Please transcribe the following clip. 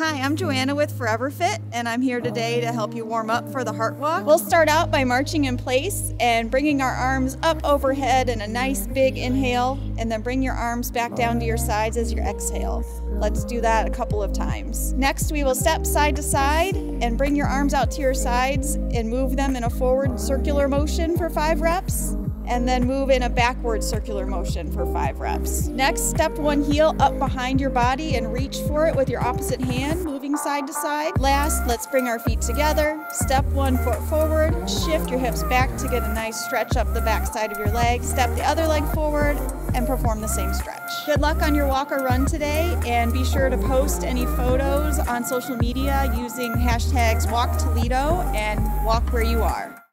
Hi, I'm Joanna with ForeverFit, and I'm here today to help you warm up for the heart walk. We'll start out by marching in place and bringing our arms up overhead in a nice big inhale, and then bring your arms back down to your sides as you exhale. Let's do that a couple of times. Next, we will step side to side and bring your arms out to your sides and move them in a forward circular motion for 5 reps. And then move in a backward circular motion for 5 reps. Next, step one heel up behind your body and reach for it with your opposite hand, moving side to side. Last, let's bring our feet together. Step 1 foot forward, shift your hips back to get a nice stretch up the back side of your leg. Step the other leg forward and perform the same stretch. Good luck on your walk or run today, and be sure to post any photos on social media using hashtags WalkToledo and walk where you are.